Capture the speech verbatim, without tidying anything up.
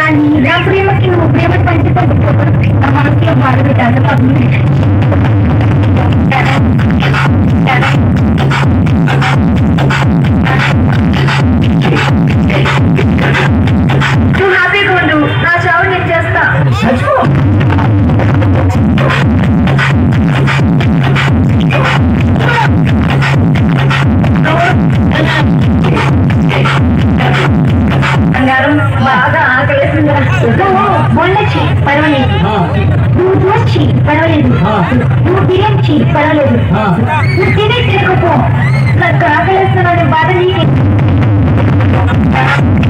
కానీ నా ప్రేమకి నువ్వు ప్రేమ పంచుకోకపోతే నా మనసులో బాధ పెట్టాలి. నువ్వు హ్యాపీగా ఉండు, నా చావు నేను చేస్తా. బాగా ఆకలేసిందా? బొండొచ్చి పర్వాలేదు, నువ్వు దోచి పర్వాలేదు, నువ్వు బిర్యానీ పర్వాలేదు, నువ్వు తినే తినకపో, నాకు ఆకలేస్తున్నావు బాధ నీకే.